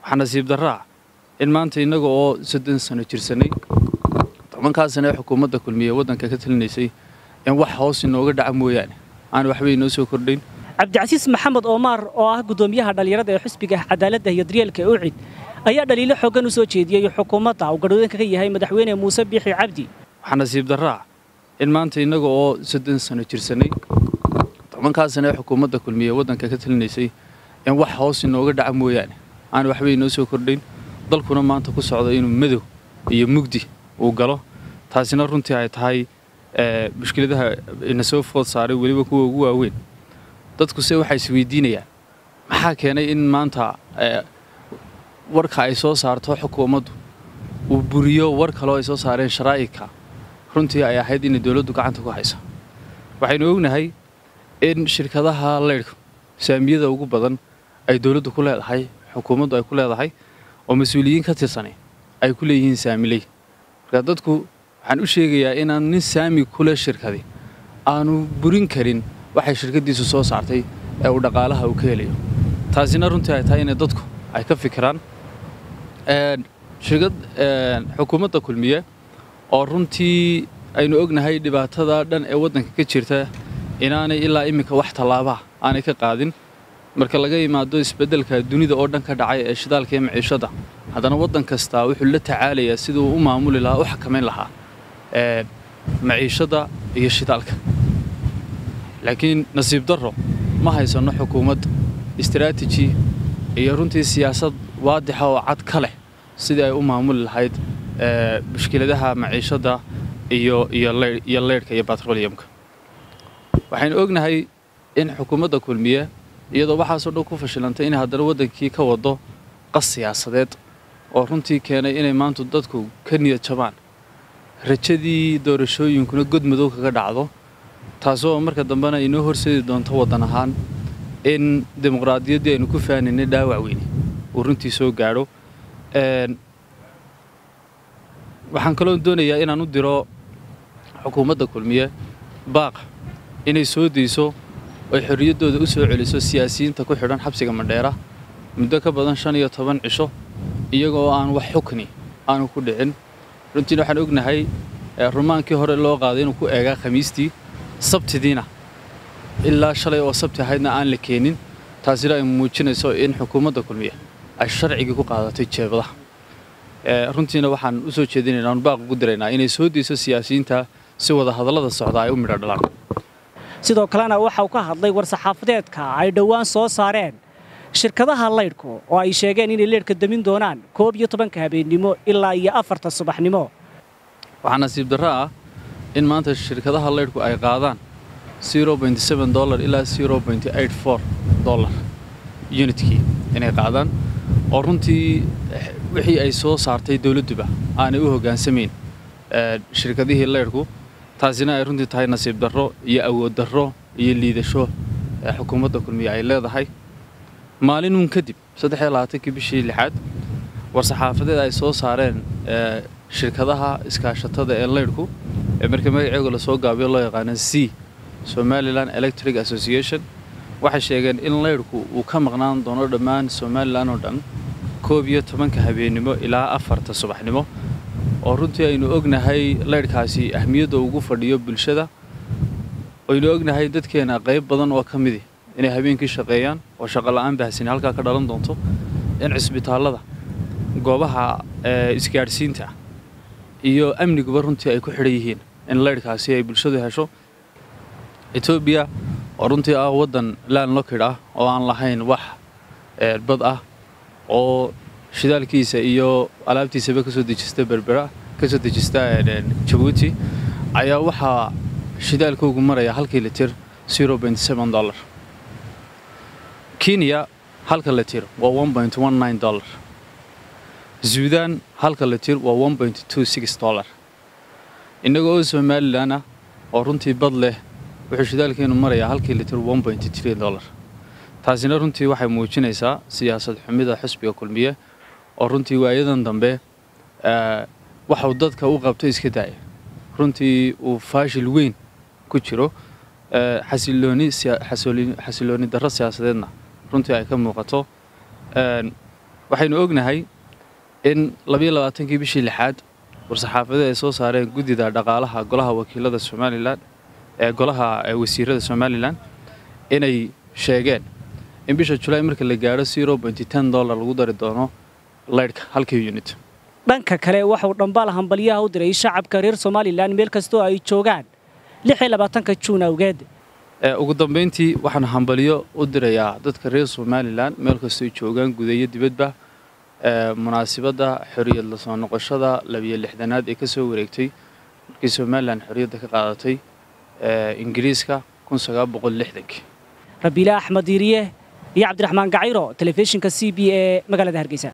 waxaan nasiib daraa in maanta inaga oo 30 sano jirsanay tobankaas sano xukuumadda kulmiye waddanka ka talinaysay in wax hoos inooga dhaca mooyaan aan waxba inoo soo kordhin. Cabdicasiis Maxamed Omar oo ah gudoomiyaha dhalinyarada ee xisbiga cadaaladda iyo daryeelka UCID ayaa dhaliilo xooggan u soo jeediyay xukuumadda uu garwadeenka ka yahay madaxweyne Muuse Biixi Cabdi. waxaan nasiib daraa in maanta inaga oo 30 sano jirsanay tobankaas sano xukuumadda kulmiye waddanka ka talinaysay in wax hoos inooga dhaca mooyaan aan waxba inoo soo kordhin. dalkuna maanta ku socdo inuu madow iyo mugdi uu galo taasina runtii ay tahay mushkiladaha ina soo food saaray waliba kuwa ugu waaweyn. dadku waxay isweydiinayaan maxaa keenay in maanta warka ay soo saarto xukuumaddu uu buriyo war kale oo ay soo saareen sharaa'ika runtii ay ahayd in dawladdu gacanta ku hayso. waxaynu ognahay in shirkadaha leydhka saamiyada ugu badan ay dawladdu ku leedahay xukuumaddu ay ku leedahay oo mas'uuliyiin ka tirsan ay ku leeyihiin saamilay. marka dadku waxaan u sheegayaa inaan nin saami kula shirkadi aanu burin karin waxay shirkadiisu soo saartay ee uu dhaqaalaha uu ka helayo. taasina runtii ay tahay in dadku ay ka fikiraan xukuumadda kulmiye oo runtii aynu ognahay dhibaatada dhan ee waddanka ka jirta inaanay ilaa iminka wax tallaaba aanay ka qaadin. marka laga yimaado isbeddelka dunida oo dhan ka dhacay ee shidaalka iyo maciishada haddana waddan kasta wuxuu la tacaalayaa siduu u maamuli lahaa u xakamayn lahaa maciishada iyo shidaalka. laakiin nasiib darro ma haysano xukuumad istiraatiiji iyo runtii siyaasad waadixa oo cad ka leh sidii ay u maamuli lahayd mushkiladaha maciishada iyo leydhka iyo batrooliyamka. waxaynu ognahay in xukuumadda kulmiye iyadoo waxaasoo dhan ku fashilantay in haddana waddankii ka wado qas siyaasadeed oo runtii keenay inay maanta dadku ka niyad jabaan rajadii doorashooyinkuna god madow kaga dhacdo taasoo marka dambena inoo horseedi doonto waddan ahaan in dimuqraadiyaddii aynu ku faaninay dhaawac weyne uu runtii soo gaadho. waxaan kaloo doonayaa inaan u diro xukuumadda kulmiye baaq inay soo dayso oo xorriyaddooda u soo celiso siyaasiyiinta ku xidhan xabsiga Mandheera muddo ka badan 15 cisho iyagoo aan wax xukni aanu ku dhicin. runtii waxaan ognahay rumaankii hore loo qaaday inuu ku eegaa Khamiistii Sabtidiina ilaa shalay oo Sabti ahaydna aan la keenin. taasina ay muujinayso in xukuumadda kulmiye ay sharciga ku qaadatay jeebadaha. runtiina waxaan u soo jeedinaynaa baaq ugu diraynaa inay soo dayso siyaasiyiinta si wada hadallada socda ay u midho dhalaan. sidoo kalena waxa uu ka hadlay war-saxaafadeedka ay dhowaan soo saareen shirkadaha leydhku oo ay sheegeen inay leydhka damin doonaan 11 habeenimo ilaa 4 subaxnimo. waxaa nasiib darro ah in maanta shirkadaha leydhku ay qaadaan $0.7 ilaa $0.84 unitkii inay qaadaan oo runtii wixii ay soo saartay dawladduba aanay u hoggaansamayn shirkadihii leydhku. taasina ay runtii tahay nasiib darro iyo awood darro iyo liidasho xukuumadda kulmiye ay leedahay. maalinun kadib 23 bishii 6 war-saxaafadeed ay soo saareen shirkadaha iskaashatada ee leydhku ee marka magacooda la soo gaabiyo loo yaqaan Somaliland Electric Association waxay sheegeen in leydhku uu ka maqnaan doono dhammaan Somaliland oo dhan 11 habeenimo ilaa 4 subaxnimo oo runtii aynu ognahay leydhkaasi ahmiyadda ugu fadhiyo bulshada. aynu ognahay dadkeena qayb badan oo ka mid ah inay habeenkii shaqeeyaan oo shaqo la'aan baahsan halka ka dhalan doonto in cisbitaalada goobaha isgaarsiinta iyo amniguba runtii ay ku xidhan yihiin in leydhkaasi ay bulshadu hesho. Ethiopia oo runtii ah waddan landlocked ah oo aan lahayn wax bad ah oo shidaalkiisa iyo alaabtiisaba ka soo dejista Berbera ka soo dejista Djibouti ayaa waxa shidaalka ugu maraya halkii litir $0.7. Kenya halka litir waa $1.19. Sudan halka litir waa $1.26. inagoo Somaliland ah oo runtii bad leh wuxuu shidaalkeenu marayaa halkii litir $1.3. taasina runtii waxay muujinaysaa siyaasad xumida xisbiga kulmiye oo runtii waayadan dambe waxa uu dadka u qabtay iska daaya runtii uu faashil weyn ku jiro xasilooni darro siyaasadeedna runtii ay ka muuqato. waxaynu ognahay in 22kii bishii 6aad war-saxaafadeed ay soo saareen guddida dhaqaalaha golaha wakiilada Somaliland ee golaha wasiirada Somaliland inay sheegeen in bisha July marka la gaaro $0.10 lagu dari doono leydhka halkii unit. dhanka kale waxa uu dhambaal hambalyaha u diray shacabka reer Somaliland meel kastoo ay joogaan 26 Juun awgeed. ugu dambeyntii waxaan hambalyo u dirayaa dadka reer Somaliland meel kastoo ay joogaan gudaha dibadba munaasabada xorriyad la soo noqoshada 62aad ee ka soo wareegtay markii Somaliland xorriyadda ka qaadatay Ingiriiska 1960. Rabiila Axmed Diiriye iyo Cabdiraxmaan Gacayro, telefishinka CBA magaalada Hargeysa.